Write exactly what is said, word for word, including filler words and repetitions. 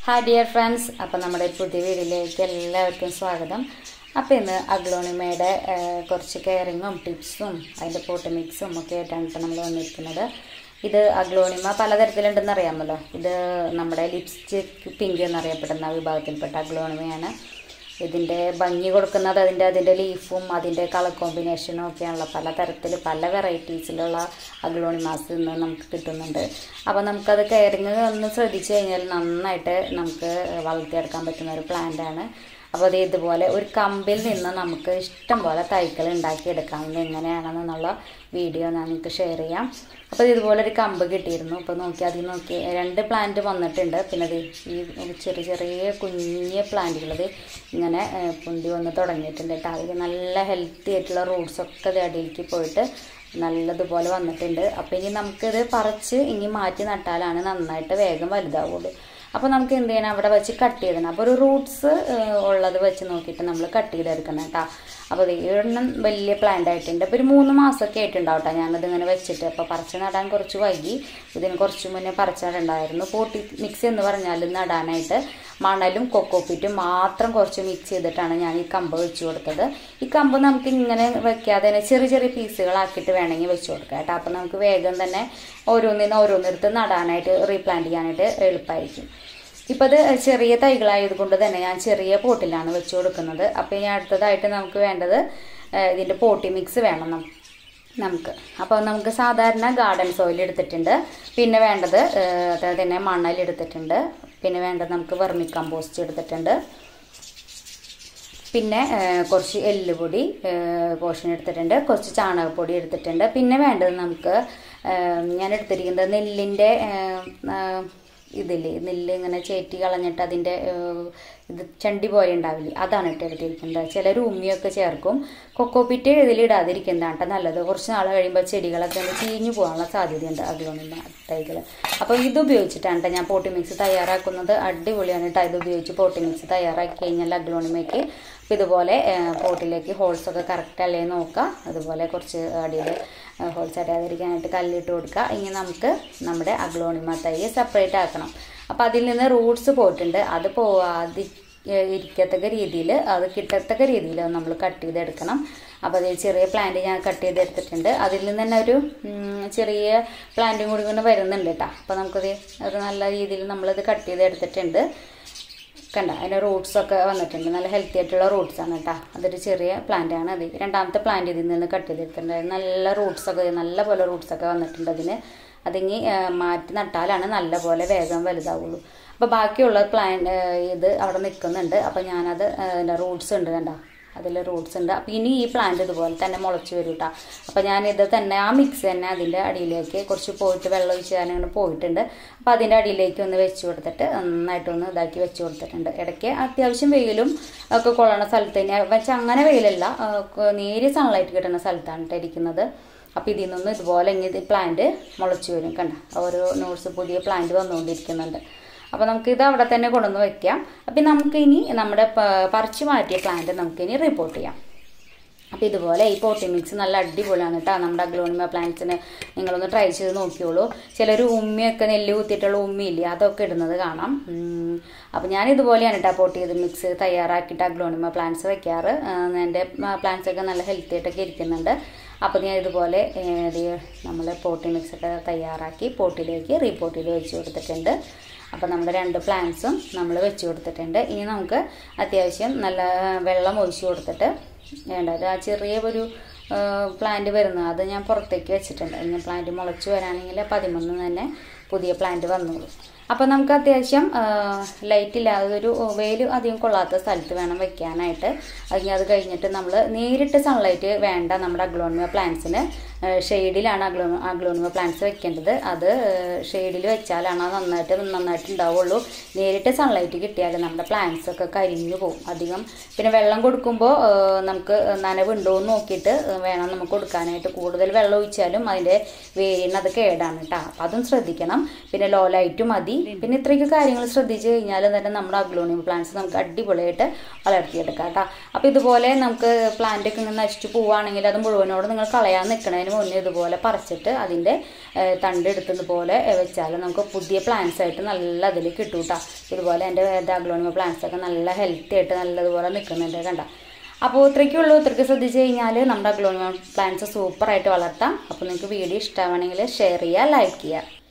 Hi dear friends, അപ്പോൾ നമ്മുടെ പുതിയ വീഡിയോയിലേക്ക് എല്ലാവർക്കും സ്വാഗതം. അപ്പോൾ ഇന്ന് അഗ്ലോണിമയുടെ കുറച്ച് കെയറിങ്ങും ടിപ്സും അതിന്റെ പോട്ട് മിക്സും ഒക്കെ ആയിട്ടാണ് ഇപ്പോൾ നമ്മൾ വന്നിരിക്കുന്നത്. ഇത് അഗ്ലോണിമ പലതരത്തിലുണ്ടെന്ന് അറിയാമല്ലോ. ഇത് നമ്മുടെ ലിപ്സ്റ്റിക് പിങ്ക് എന്നറിയപ്പെടുന്ന വിഭാഗത്തിൽപ്പെട്ട അഗ്ലോണിമയാണ്. ഇതിന്റെ ഭംഗി കൊടുക്കുന്നത് അതിന്റെ അതിന്റെ ലീഫും അതിന്റെ കളർ കോമ്പിനേഷനും ഒക്കെയാണല്ലോ. പലതരത്തിൽ പല വെറൈറ്റീസിലുള്ള അഗ്ലോണിമാസ് ഇന്ന് നമുക്ക് കിട്ടുന്നുണ്ട്. അപ്പോൾ നമുക്കത് കെയറിങ് ഒന്ന് ശ്രദ്ധിച്ചു കഴിഞ്ഞാൽ നന്നായിട്ട് നമുക്ക് വളർത്തിയെടുക്കാൻ പറ്റുന്ന ഒരു പ്ലാന്റ് ആണ്. അപ്പോൾ അത് ഇതുപോലെ ഒരു കമ്പിൽ നിന്ന് നമുക്ക് ഇഷ്ടം പോലെ തൈകൾ ഉണ്ടാക്കിയെടുക്കാവുന്നത് എങ്ങനെയാണെന്നുള്ള വീഡിയോ ഞാൻ നിങ്ങൾക്ക് ഷെയർ ചെയ്യാം. അപ്പോൾ ഇതുപോലെ ഒരു കമ്പ് കിട്ടിയിരുന്നു. അപ്പോൾ നോക്കി അതിൽ നോക്കി രണ്ട് പ്ലാന്റ് വന്നിട്ടുണ്ട്. പിന്നെ അത് ഈ ചെറിയ ചെറിയ കുഞ്ഞിയ പ്ലാന്റുകളത് ഇങ്ങനെ പൊന്തി വന്ന് തുടങ്ങിയിട്ടുണ്ട് കേട്ടോ. അതിൽ നല്ല ഹെൽത്തി ആയിട്ടുള്ള റൂട്ട്സൊക്കെ അത് അടിയിലേക്ക് പോയിട്ട് നല്ലതുപോലെ വന്നിട്ടുണ്ട്. അപ്പോൾ ഇനി നമുക്കിത് പറിച്ച് ഇനി മാറ്റി നട്ടാലാണ് നന്നായിട്ട് വേഗം വലുതാവുള്ളൂ. അപ്പോൾ നമുക്ക് എന്ത് ചെയ്യണം, അവിടെ വെച്ച് കട്ട് ചെയ്തണം. അപ്പോൾ ഒരു റൂട്ട്സ് ഉള്ളത് വെച്ച് നോക്കിയിട്ട് നമ്മൾ കട്ട് ചെയ്തെടുക്കണം കേട്ടോ. അപ്പോൾ ഇതൊരെണ്ണം വലിയ പ്ലാന്റ് ആയിട്ടുണ്ട്. ഇപ്പോൾ ഒരു മൂന്ന് മാസമൊക്കെ ആയിട്ടുണ്ടാവും കേട്ടോ ഞാനതിങ്ങനെ വെച്ചിട്ട്. അപ്പോൾ പറിച്ച് നടാൻ കുറച്ച് വൈകി. ഇതിന് കുറച്ച് മുന്നേ പറിച്ചിട്ടുണ്ടായിരുന്നു. പോട്ടി മിക്സ് എന്ന് പറഞ്ഞാൽ നടാനായിട്ട് മണലും കൊക്കോപ്പിറ്റും മാത്രം കുറച്ച് മിക്സ് ചെയ്തിട്ടാണ് ഞാൻ ഈ കമ്പ് വെച്ച് കൊടുത്തത്. ഈ കമ്പ് നമുക്ക് ഇങ്ങനെ വെക്കാതെ തന്നെ ചെറിയ ചെറിയ പീസുകളാക്കിയിട്ട് വേണമെങ്കിൽ വെച്ച് കൊടുക്കാം കേട്ടോ. അപ്പോൾ നമുക്ക് വേഗം തന്നെ ഓരോന്നിനും ഓരോന്നിടത്ത് നടാനായിട്ട് റീപ്ലാന്റ് ചെയ്യാനായിട്ട് എളുപ്പമായിരിക്കും. ഇപ്പോൾ അത് ചെറിയ തൈകളായത് കൊണ്ട് തന്നെ ഞാൻ ചെറിയ പോട്ടിലാണ് വെച്ച് കൊടുക്കുന്നത്. അപ്പോൾ ഇനി അടുത്തതായിട്ട് നമുക്ക് വേണ്ടത് ഇതിൻ്റെ പോട്ടി മിക്സ് വേണം നമുക്ക്. അപ്പോൾ നമുക്ക് സാധാരണ ഗാർഡൻ സോയിൽ എടുത്തിട്ടുണ്ട്. പിന്നെ വേണ്ടത് അതായത് തന്നെ മണൽ എടുത്തിട്ടുണ്ട്. പിന്നെ വേണ്ടത് നമുക്ക് വെർമി കമ്പോസ്റ്റ് എടുത്തിട്ടുണ്ട്. പിന്നെ കുറച്ച് എല്ലുപൊടി പോഷൻ എടുത്തിട്ടുണ്ട്. കുറച്ച് ചാണകപ്പൊടി എടുത്തിട്ടുണ്ട്. പിന്നെ വേണ്ടത് നമുക്ക് ഞാൻ എടുത്തിരിക്കുന്നത് നെല്ലിൻ്റെ ഇതില്ലേ, നെല്ല് ഇങ്ങനെ ചേറ്റി കളഞ്ഞിട്ട് അതിൻ്റെ ഇത് ചണ്ടി പോലെ ഉണ്ടാവില്ലേ, അതാണ് ഇട്ട് എടുത്തിരിക്കുന്നത്. ചിലർ ഉമ്മിയൊക്കെ ചേർക്കും. കൊക്കോപ്പിറ്റ് ഇതിലിടാതിരിക്കുന്നതാണ് കേട്ടോ നല്ലത്. കുറച്ച് നാൾ കഴിയുമ്പോൾ ചെടികളൊക്കെ ഒന്ന് ചീഞ്ഞു പോകാനുള്ള സാധ്യതയുണ്ട് അഗ്ലോണിമ തൈകൾ. അപ്പോൾ ഇത് ഉപയോഗിച്ചിട്ടാണ് കേട്ടോ ഞാൻ പോട്ടി മിക്സ് തയ്യാറാക്കുന്നത്. അടിപൊളിയാണ് കേട്ടോ. ഇത് ഉപയോഗിച്ച് പോട്ടി മിക്സ് തയ്യാറാക്കി കഴിഞ്ഞാൽ അഗ്ലോണിമയ്ക്ക് അപ്പോൾ ഇതുപോലെ പോട്ടിലേക്ക് ഹോൾസൊക്കെ കറക്റ്റ് അല്ലേ നോക്കുക. അതുപോലെ കുറച്ച് അടിയിൽ ഹോൾസ് അടയാതിരിക്കാനായിട്ട് കല്ലിട്ട് കൊടുക്കുക. ഇനി നമുക്ക് നമ്മുടെ അഗ്ലോണിമ തൈ സെപ്പറേറ്റ് ആക്കണം. അപ്പോൾ അതിൽ നിന്ന് റൂട്ട്സ് പോയിട്ടുണ്ട്. അത് പോവാതി ഇരിക്കത്തക്ക രീതിയിൽ അത് കിട്ടത്തക്ക രീതിയിൽ നമ്മൾ കട്ട് ചെയ്തെടുക്കണം. അപ്പോൾ അതിൽ ചെറിയ പ്ലാന്റ് ഞാൻ കട്ട് ചെയ്തെടുത്തിട്ടുണ്ട്. അതിൽ നിന്ന് തന്നെ ഒരു ചെറിയ പ്ലാന്റും കൂടി കൊണ്ട് വരുന്നുണ്ട് കേട്ടോ. അപ്പോൾ നമുക്കത് അത് നല്ല രീതിയിൽ നമ്മളത് കട്ട് ചെയ്തെടുത്തിട്ടുണ്ട്. കണ്ട അതിൻ്റെ റൂട്ട്സൊക്കെ വന്നിട്ടുണ്ട്. നല്ല ഹെൽത്തി ആയിട്ടുള്ള റൂട്ട്സാണ് കേട്ടോ. അതൊരു ചെറിയ പ്ലാന്റാണ്. അത് രണ്ടാമത്തെ പ്ലാന്റ് ഇതിൽ നിന്ന് കട്ട് ചെയ്തെടുത്തിട്ടുണ്ട്. നല്ല റൂട്ട്സൊക്കെ നല്ല പോലെ റൂട്ട്സൊക്കെ വന്നിട്ടുണ്ട് അതിന്. അതിങ്ങി മാറ്റി നട്ടാലാണ് നല്ല പോലെ വേഗം വലുതാവുള്ളൂ. അപ്പോൾ ബാക്കിയുള്ള പ്ലാന്റ് ഇത് അവിടെ നിൽക്കുന്നുണ്ട്. അപ്പോൾ ഞാനത് എൻ്റെ റൂട്ട്സ് ഉണ്ട് കണ്ട, അതിൽ റൂട്ട്സ് ഉണ്ട്. അപ്പോൾ ഇനി ഈ പ്ലാന്റ് ഇതുപോലെ തന്നെ മുളച്ച് വരും കേട്ടോ. അപ്പോൾ ഞാനിത് തന്നെ ആ മിക്സ് തന്നെ അതിൻ്റെ അടിയിലേക്ക് കുറച്ച് പോയിട്ട് വെള്ളം ഒഴിച്ച് ഞാനങ്ങനെ പോയിട്ടുണ്ട്. അപ്പോൾ അതിൻ്റെ അടിയിലേക്ക് ഒന്ന് വെച്ച് കൊടുത്തിട്ട് നന്നായിട്ടൊന്ന് ഇതാക്കി വെച്ച് കൊടുത്തിട്ടുണ്ട്. ഇടയ്ക്ക് അത്യാവശ്യം വെയിലും ഒക്കെ കൊള്ളണ സ്ഥലത്ത് തന്നെ വെച്ചാൽ അങ്ങനെ വെയിലല്ല, നേരിയ സൺലൈറ്റ് കിട്ടുന്ന സ്ഥലത്താണ് കേട്ടോ ഇരിക്കുന്നത്. അപ്പോൾ ഇതിൽ നിന്നും ഇതുപോലെ ഇങ്ങനെ പ്ലാന്റ് മുളച്ച് വരും കണ്ട. ഓരോ നോട്ട്സ് പുതിയ പ്ലാന്റ് വന്നുകൊണ്ടിരിക്കുന്നുണ്ട്. അപ്പോൾ നമുക്കിത് അവിടെ തന്നെ കൊണ്ടുവന്ന് വെക്കാം. അപ്പം നമുക്കിനി നമ്മുടെ പറിച്ചു മാറ്റിയ പ്ലാന്റ് നമുക്കിനി റിപ്പോർട്ട് ചെയ്യാം. അപ്പോൾ ഇതുപോലെ ഈ പോട്ടി മിക്സ് നല്ല അടിപൊളിയാണ് കേട്ടോ. നമ്മുടെ അഗ്ലോണിമ പ്ലാന്റ്സിന് നിങ്ങളൊന്ന് ട്രൈ ചെയ്ത് നോക്കിയോളൂ. ചിലർ ഉമ്മിയൊക്കെ നെല്ല് കുത്തിയിട്ടുള്ള ഉമ്മിയില്ലേ അതൊക്കെ ഇടുന്നത് കാണാം. അപ്പോൾ ഞാൻ ഇതുപോലെയാണ് കേട്ടോ പോട്ടി ചെയ്ത് മിക്സ് തയ്യാറാക്കിയിട്ട് അഗ്ലോണിമ പ്ലാന്റ്സ് വെക്കാറ്. എൻ്റെ പ്ലാന്റ്സൊക്കെ നല്ല ഹെൽത്തി ആയിട്ടൊക്കെ ഇരിക്കുന്നുണ്ട്. അപ്പോൾ ഞാൻ ഇതുപോലെ നമ്മൾ പോട്ടി മിക്സൊക്കെ തയ്യാറാക്കി പോട്ടിലേക്ക് റീപോട്ട് ചെയ്ത് വെച്ച് കൊടുത്തിട്ടുണ്ട്. അപ്പോൾ നമ്മുടെ രണ്ട് പ്ലാന്റ്സും നമ്മൾ വെച്ച് കൊടുത്തിട്ടുണ്ട്. ഇനി നമുക്ക് അത്യാവശ്യം നല്ല വെള്ളം ഒഴിച്ച് കൊടുത്തിട്ട് വേണ്ടത് ആ ചെറിയ ഒരു പ്ലാന്റ് വരുന്നത് അത് ഞാൻ പുറത്തേക്ക് വെച്ചിട്ടുണ്ട്. ഇനി പ്ലാന്റ് മുളച്ച് വരാണെങ്കിൽ പതിമൂന്ന് തന്നെ പുതിയ പ്ലാന്റ് വന്നോളൂ. അപ്പോൾ നമുക്ക് അത്യാവശ്യം ലൈറ്റ് ഇല്ലാതെ ഒരു വെയിൽ അധികം കൊള്ളാത്ത സ്ഥലത്ത് വേണം വെക്കാനായിട്ട്. അതിന് അത് കഴിഞ്ഞിട്ട് നമ്മൾ നേരിട്ട് സൺലൈറ്റ് വേണ്ട നമ്മുടെ അഗ്ലോണിമ പ്ലാന്റ്സിന്. ഷെയ്ഡിലാണ് അഗ്ലോ അഗ്ലോണിമ പ്ലാന്റ്സ് വെക്കേണ്ടത്. അത് ഷെയ്ഡിൽ വെച്ചാലാണ് നന്നായിട്ട് നന്നായിട്ട് ഉണ്ടാവുള്ളൂ. നേരിട്ട് സൺലൈറ്റ് കിട്ടിയാൽ നമ്മുടെ പ്ലാന്റ്സ് ഒക്കെ കരിഞ്ഞു പോകും അധികം. പിന്നെ വെള്ളം കൊടുക്കുമ്പോൾ നമുക്ക് നനവുണ്ടോ എന്ന് നോക്കിയിട്ട് വേണം നമുക്ക് കൊടുക്കാനായിട്ട്. കൂടുതൽ വെള്ളം ഒഴിച്ചാലും അതിൻ്റെ വേരിന് അത് കേടാണ് കേട്ടോ. അപ്പം അതും ശ്രദ്ധിക്കണം. പിന്നെ ലോ ലൈറ്റും മതി. പിന്നെ ഇത്രയൊക്കെ കാര്യങ്ങൾ ശ്രദ്ധിച്ചു കഴിഞ്ഞാൽ തന്നെ നമ്മുടെ അഗ്ലോണിമ പ്ലാന്റ്സ് നമുക്ക് അടിപൊളിയായിട്ട് വളർത്തിയെടുക്കാം കേട്ടോ. അപ്പോൾ ഇതുപോലെ നമുക്ക് പ്ലാന്റ് ഒക്കെ ഇങ്ങനെ നശിച്ചു പോവുകയാണെങ്കിൽ അത് മുഴുവനോട് നിങ്ങൾ കളയാൻ നിൽക്കണതിന് വരുന്നതിന് മുന്നേ ഇതുപോലെ പറിച്ചിട്ട് അതിൻ്റെ തണ്ട് എടുത്തതുപോലെ വെച്ചാൽ നമുക്ക് പുതിയ പ്ലാന്റ്സ് ആയിട്ട് നല്ല അതിൽ കിട്ടും കേട്ടോ. ഇതുപോലെ എൻ്റെ അഗ്ലോണിമ പ്ലാന്റ്സ് ഒക്കെ നല്ല ഹെൽത്തി ആയിട്ട് നല്ലതുപോലെ നിൽക്കുന്നുണ്ട് കണ്ട. അപ്പോൾ ഇത്രയ്ക്കുള്ളൂ. ഇത്രയ്ക്ക് ശ്രദ്ധിച്ച് കഴിഞ്ഞാൽ നമ്മുടെ അഗ്ലോണിമ പ്ലാന്റ്സ് സൂപ്പറായിട്ട് വളർത്താം. അപ്പോൾ നിങ്ങൾക്ക് വീഡിയോ ഇഷ്ടമാണെങ്കിൽ ഷെയർ ചെയ്യുക, ലൈക്ക് ചെയ്യുക.